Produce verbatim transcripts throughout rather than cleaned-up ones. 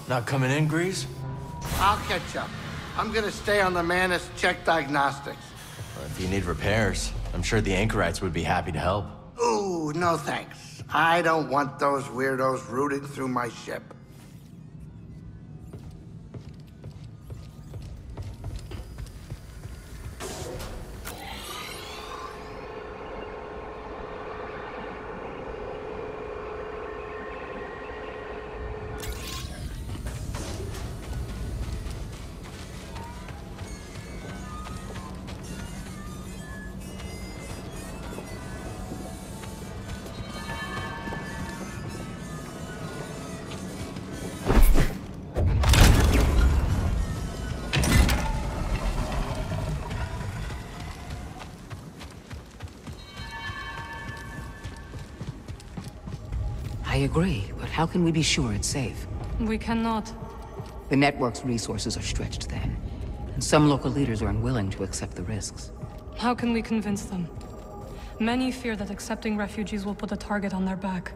Not coming in, Grease? I'll catch up. I'm gonna stay on the Manus, check diagnostics. Well, if you need repairs, I'm sure the Anchorites would be happy to help. Ooh, no thanks. I don't want those weirdos rooting through my ship. I agree, but how can we be sure it's safe? We cannot. The network's resources are stretched thin, and some local leaders are unwilling to accept the risks. How can we convince them? Many fear that accepting refugees will put a target on their back.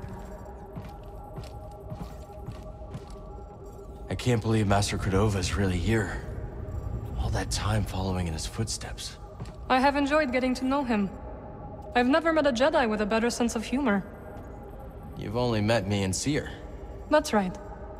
I can't believe Master Cordova is really here. All that time following in his footsteps. I have enjoyed getting to know him. I've never met a Jedi with a better sense of humor. You've only met me and Seer. That's right.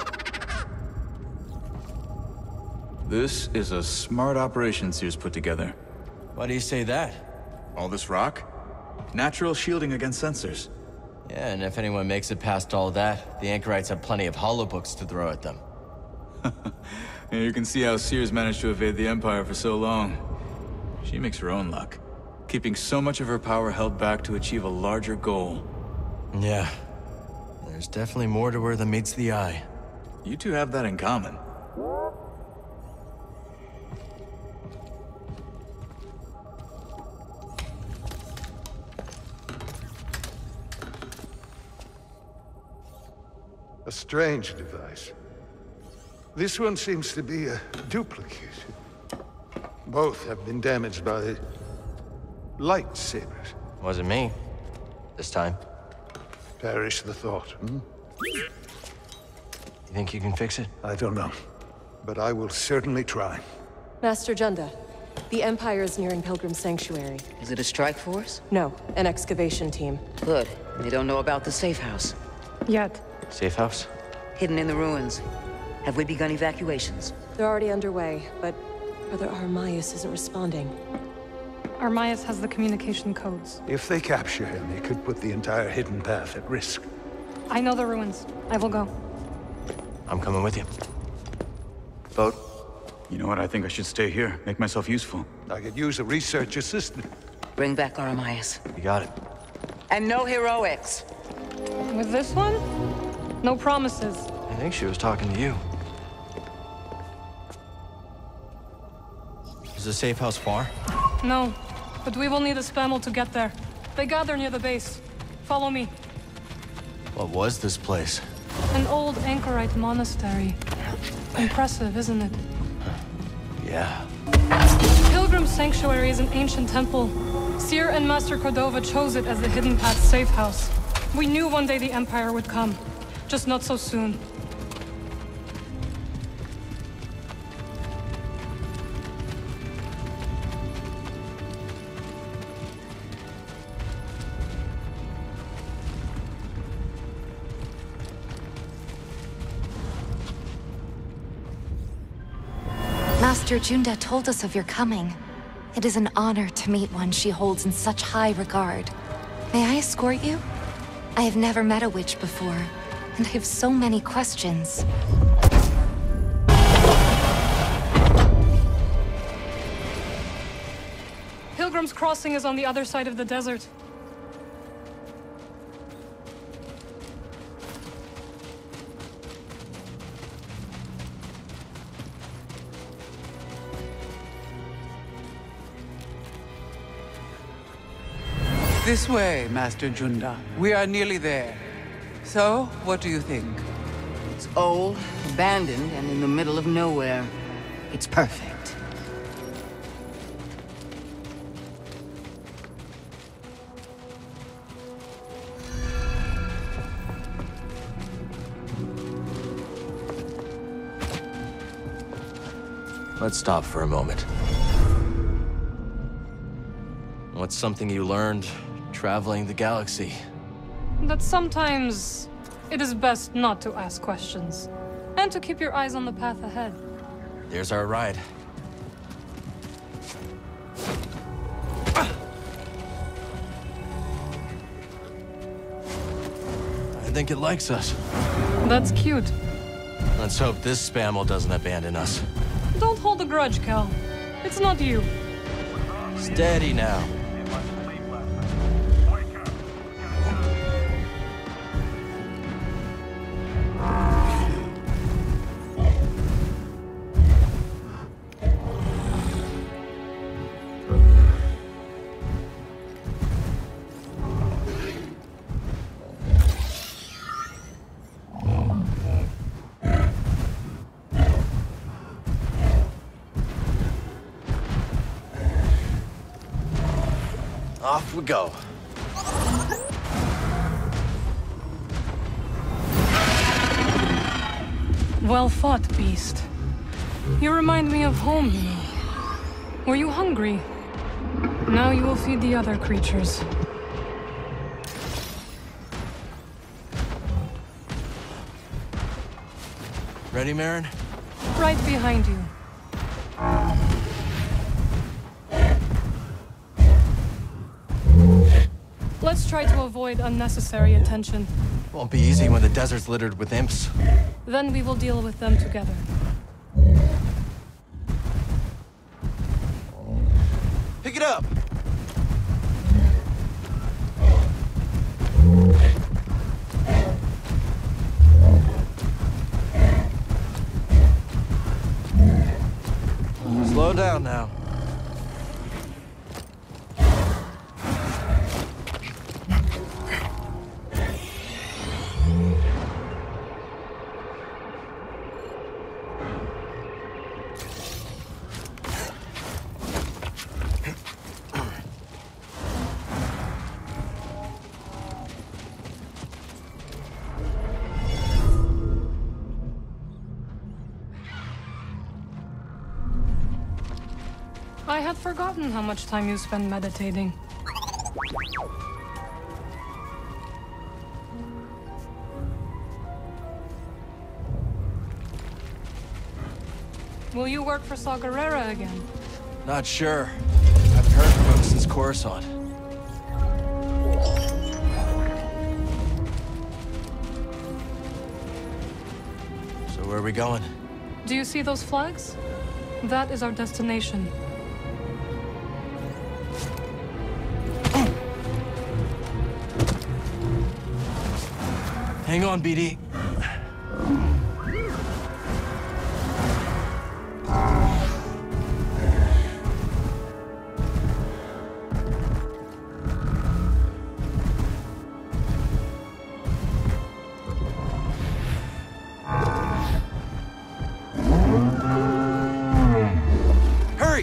This is a smart operation Seer's put together. Why do you say that? All this rock? Natural shielding against sensors. Yeah, and if anyone makes it past all that, the Anchorites have plenty of holobooks to throw at them. Yeah, you can see how Seer's managed to evade the Empire for so long. She makes her own luck, keeping so much of her power held back to achieve a larger goal. Yeah. There's definitely more to her than meets the eye. You two have that in common. A strange device. This one seems to be a duplicate. Both have been damaged by the lightsabers. Wasn't me. This time. Perish the thought, hmm? You think you can fix it? I don't know. But I will certainly try. Master Junda, the Empire is nearing Pilgrim Sanctuary. Is it a strike force? No, an excavation team. Good. They don't know about the safe house. Yet. Safe house? Hidden in the ruins. Have we begun evacuations? They're already underway, but Brother Armias isn't responding. Armias has the communication codes. If they capture him, he could put the entire hidden path at risk. I know the ruins. I will go. I'm coming with you. Vote. You know what? I think I should stay here, make myself useful. I could use a research assistant. Bring back Armias. You got it. And no heroics. With this one? No promises. I think she was talking to you. Is the safe house far? No, but we will need a spammel to get there. They gather near the base. Follow me. What was this place? An old Anchorite monastery. Impressive, isn't it? Yeah. Pilgrim Sanctuary is an ancient temple. Seer and Master Cordova chose it as the Hidden Path safe house. We knew one day the Empire would come. Just not so soon. Master Junda told us of your coming. It is an honor to meet one she holds in such high regard. May I escort you? I have never met a witch before, and I have so many questions. Pilgrim's Crossing is on the other side of the desert. This way, Master Junda. We are nearly there. So, what do you think? It's old, abandoned, and in the middle of nowhere. It's perfect. Let's stop for a moment. What's something you learned traveling the galaxy? That sometimes it is best not to ask questions, and to keep your eyes on the path ahead. There's our ride. I think it likes us. That's cute. Let's hope this Spammel doesn't abandon us. Don't hold a grudge, Cal. It's not you. Steady now. Off we go. Well fought, beast. You remind me of home, you know. Were you hungry? Now you will feed the other creatures. Ready, Merrin? Right behind you. Let's try to avoid unnecessary attention. Won't be easy when the desert's littered with imps. Then we will deal with them together. Pick it up! Slow down now. I had forgotten how much time you spend meditating. Will you work for Saw Gerrera again? Not sure. Haven't heard from him since Coruscant. So where are we going? Do you see those flags? That is our destination. Hang on, B D. Hurry!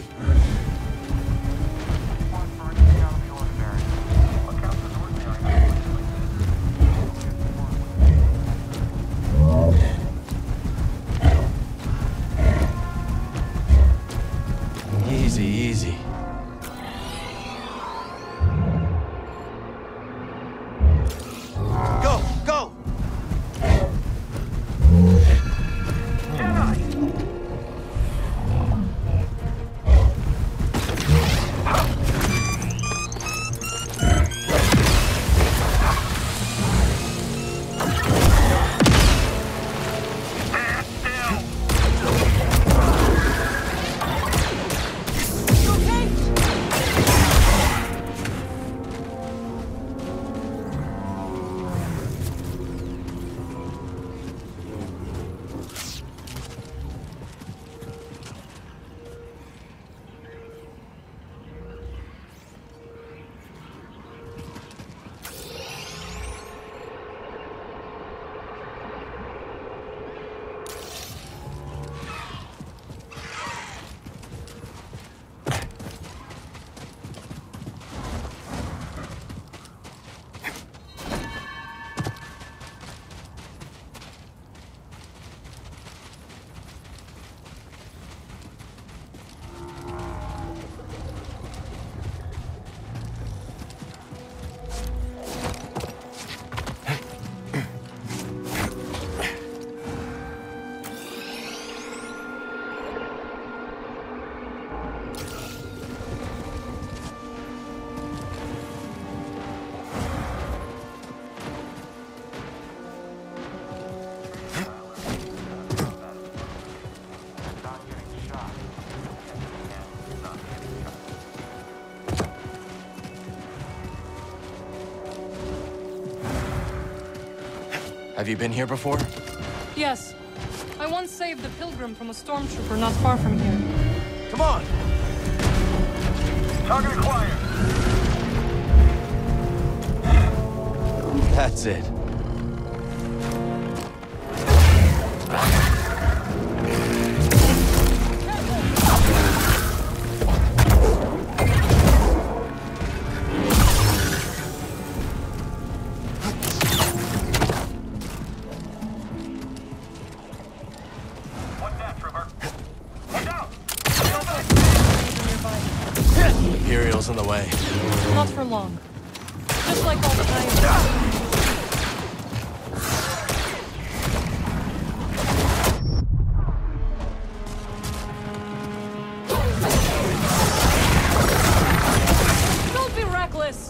Have you been here before? Yes. I once saved a pilgrim from a stormtrooper not far from here. Come on! Target acquired! That's it. Imperial's in the way. Not for long. Just like all the time. Don't be reckless!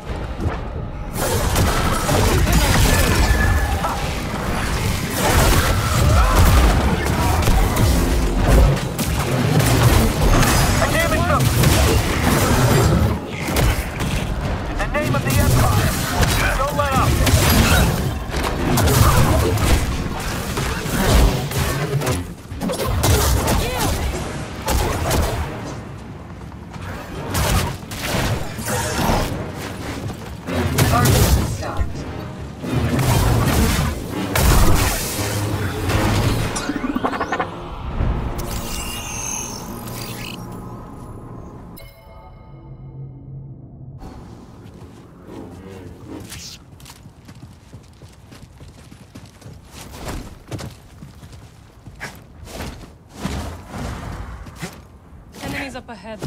Enemies up ahead.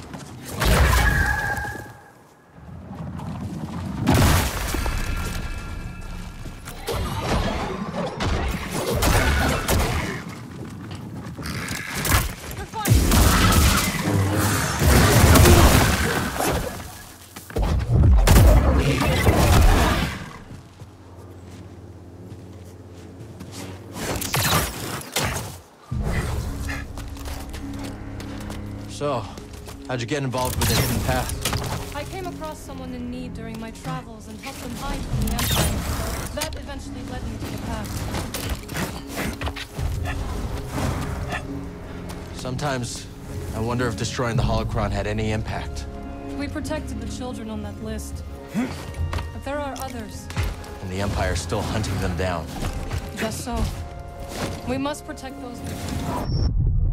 So, how'd you get involved with the Hidden Path? I came across someone in need during my travels and helped them hide from the Empire. That eventually led me to the path. Sometimes, I wonder if destroying the Holocron had any impact. We protected the children on that list. But there are others. And the Empire's still hunting them down. Just so. We must protect those we...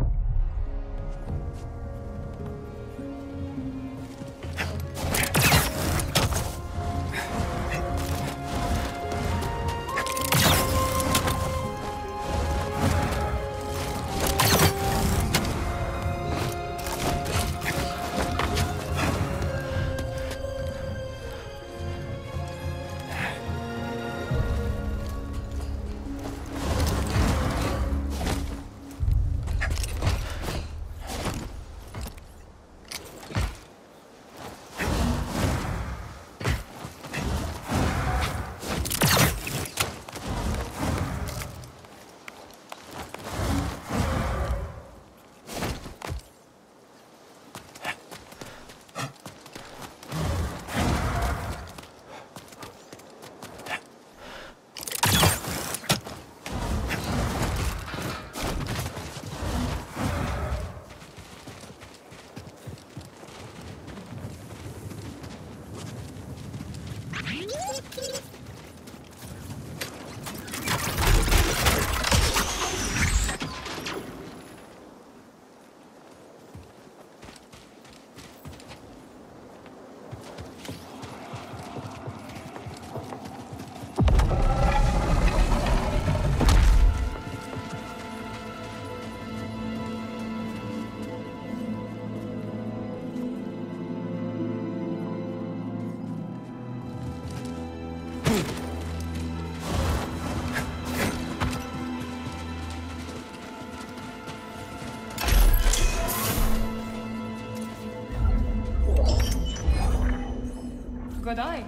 Good eye.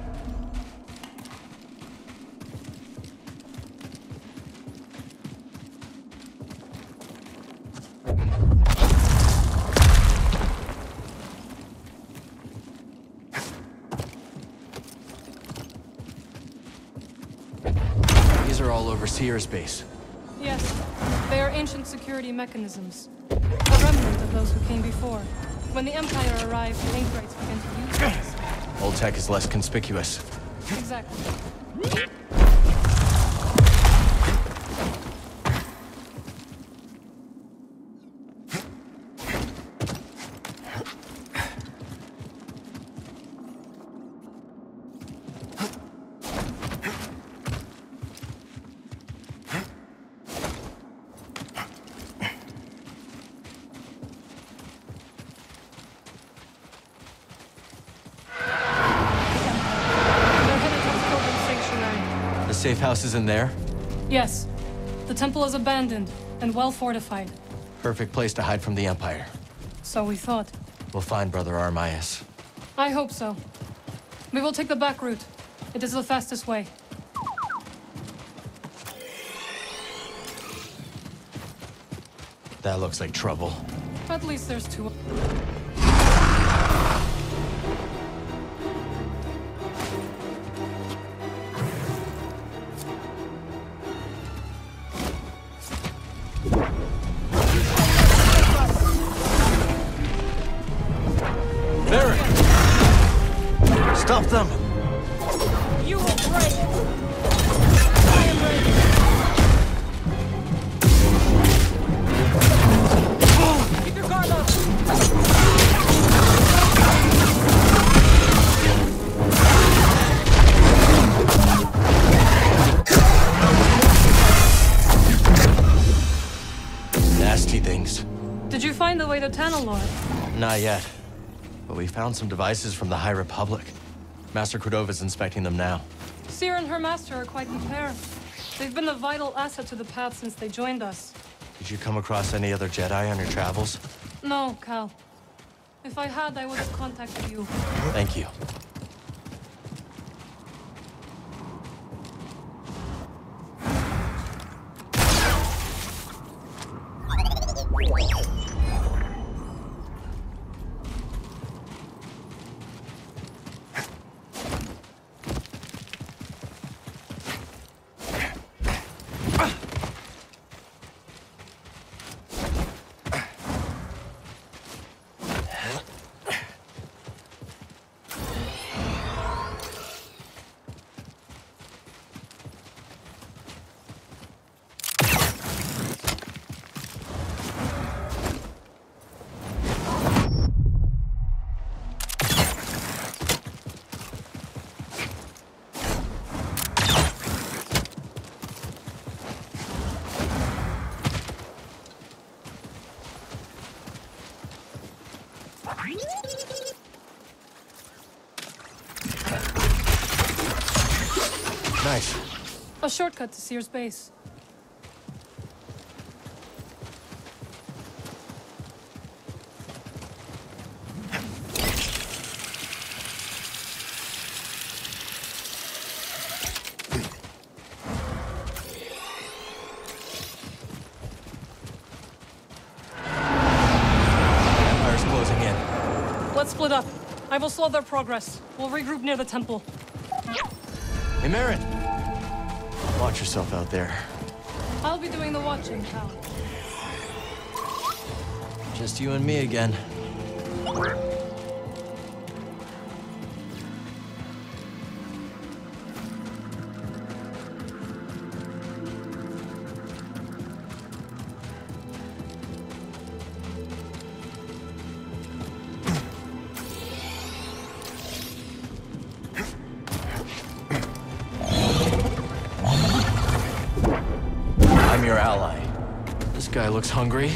These These are all over Sierra's base. Yes, they are ancient security mechanisms. A remnant of those who came before. When the Empire arrived, the Anchorites began to use these. Old tech is less conspicuous. Exactly. Safe house is in there? Yes. The temple is abandoned and well fortified. Perfect place to hide from the Empire. So we thought. We'll find Brother Armias. I hope so. We will take the back route. It is the fastest way. That looks like trouble. At least there's two. Stop them! You will break! I am ready! Keep your guard up! Nasty things. Did you find the way to Tanalorr? Not yet. But we found some devices from the High Republic. Master Cordova's inspecting them now. Cere and her master are quite the pair. They've been a vital asset to the path since they joined us. Did you come across any other Jedi on your travels? No, Cal. If I had, I would have contacted you. Thank you. Nice. A shortcut to Cere's base. Empire's closing in. Let's split up. I will slow their progress. We'll regroup near the temple. Hey, Merrin! Watch yourself out there. I'll be doing the watching, Cal. Just you and me again. I'm your ally. This guy looks hungry.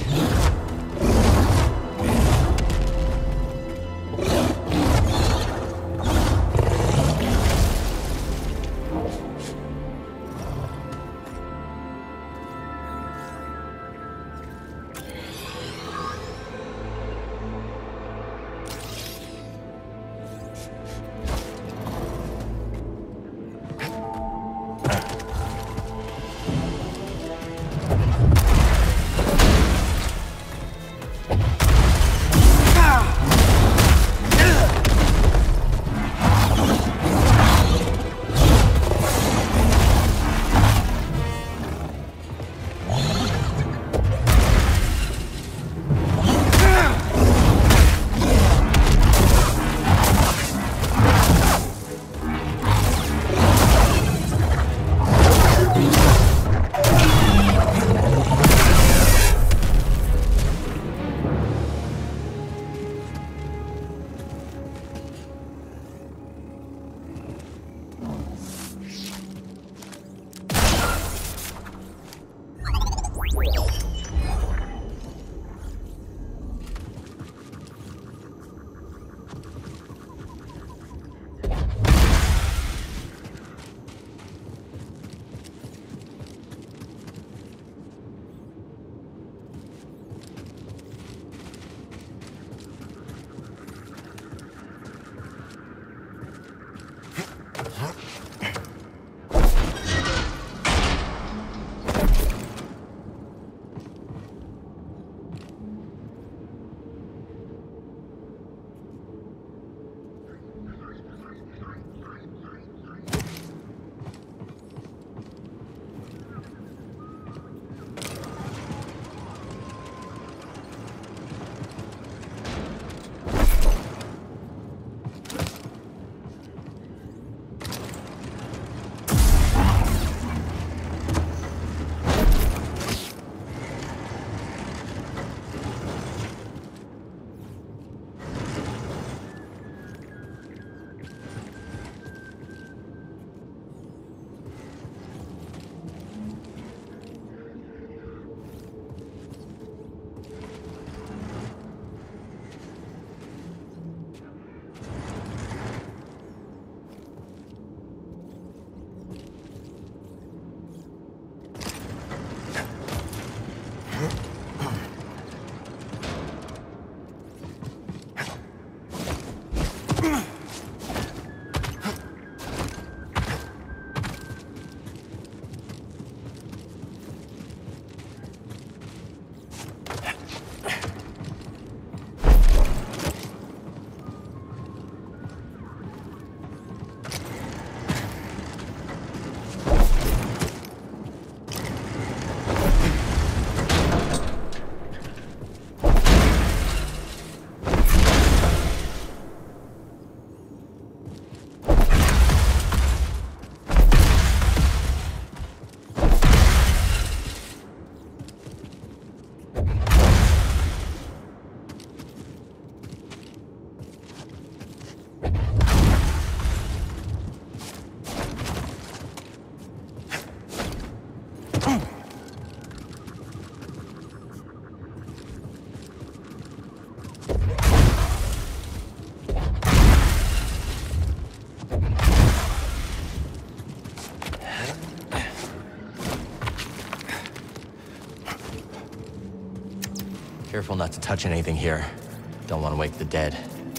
Careful not to touch anything here. Don't want to wake the dead.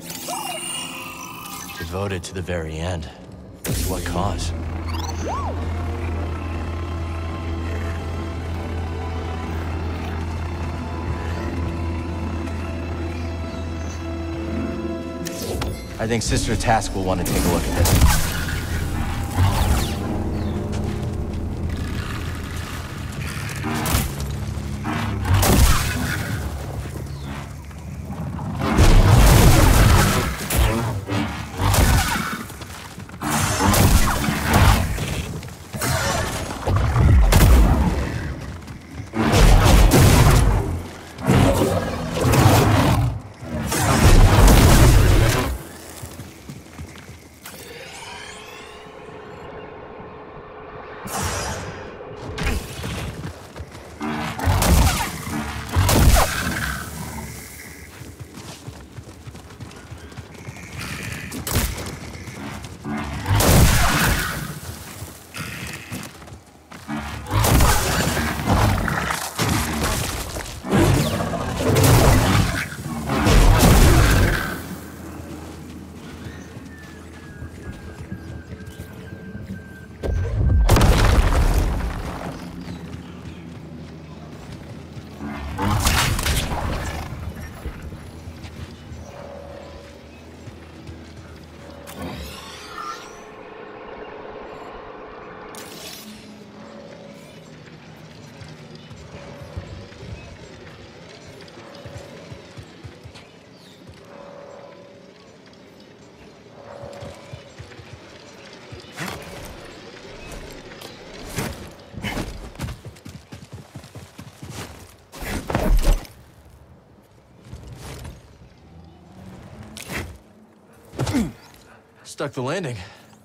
Devoted to the very end. To what cause? I think Sister Task will want to take a look at this. Stuck the landing.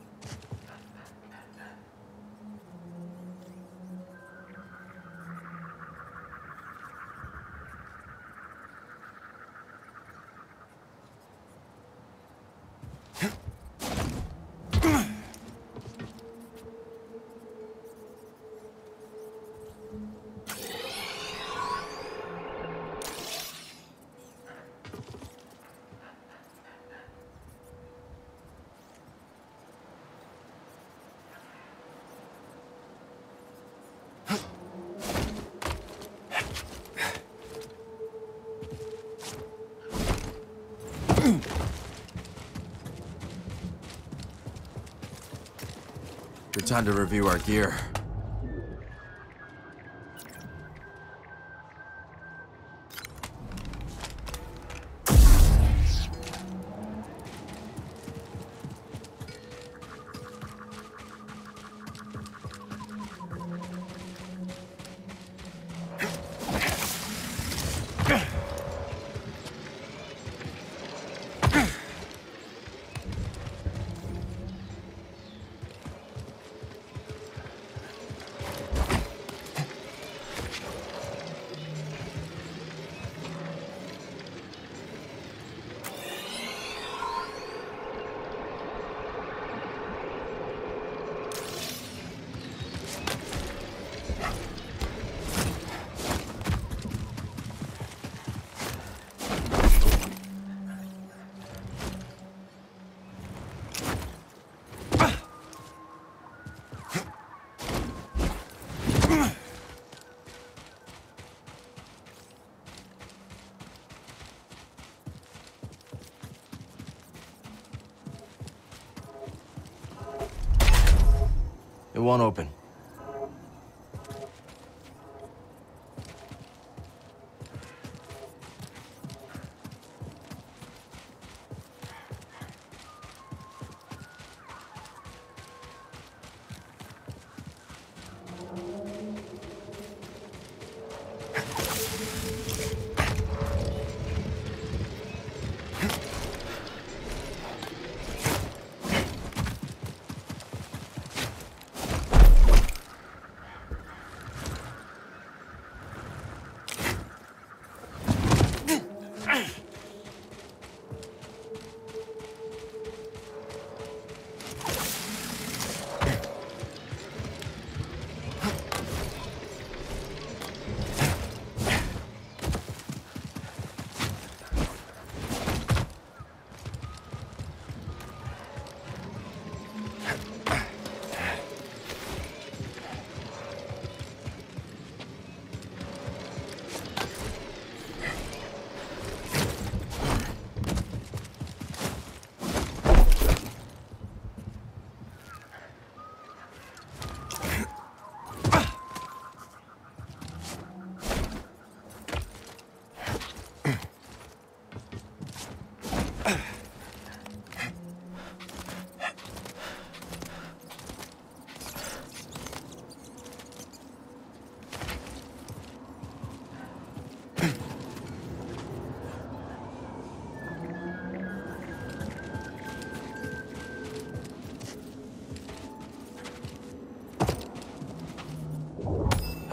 Good time to review our gear. It won't open.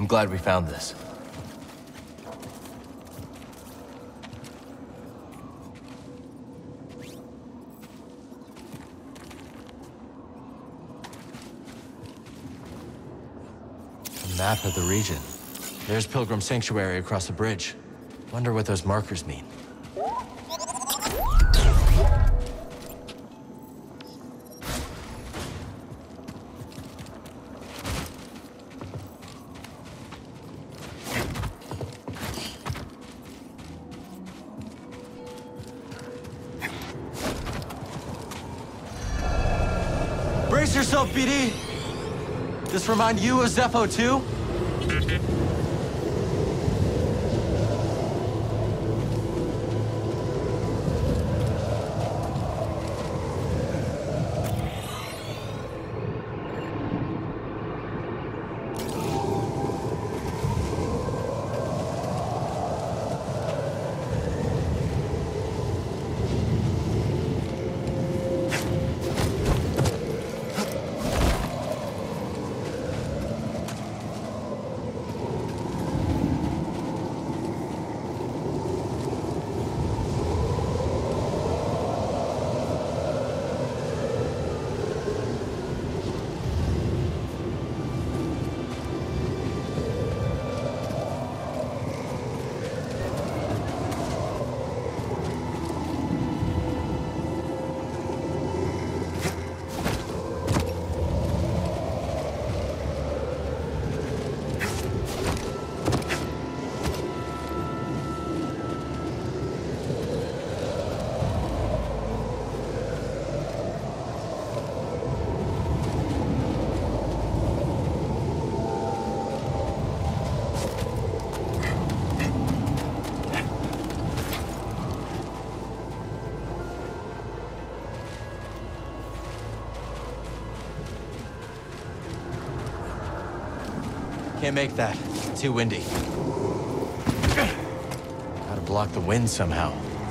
I'm glad we found this. A map of the region. There's Pilgrim Sanctuary across the bridge. Wonder what those markers mean. Brace yourself, B D! This remind you of Zepho too? Can't make that. Too windy. Gotta block the wind somehow.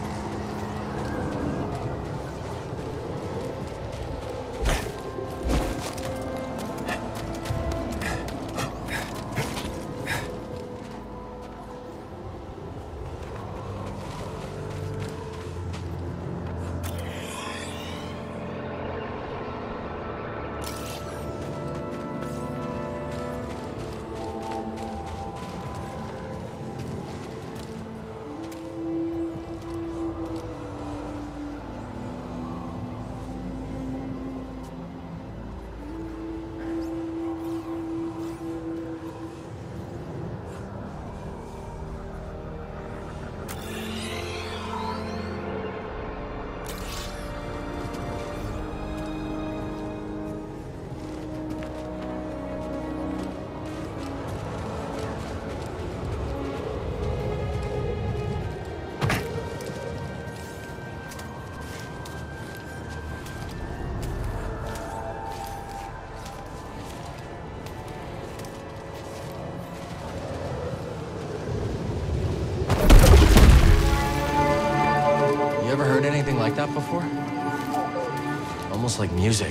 You ever heard anything like that before? Almost like music.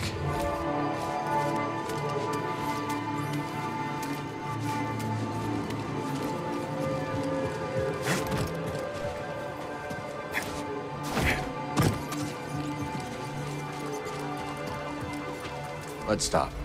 Let's stop.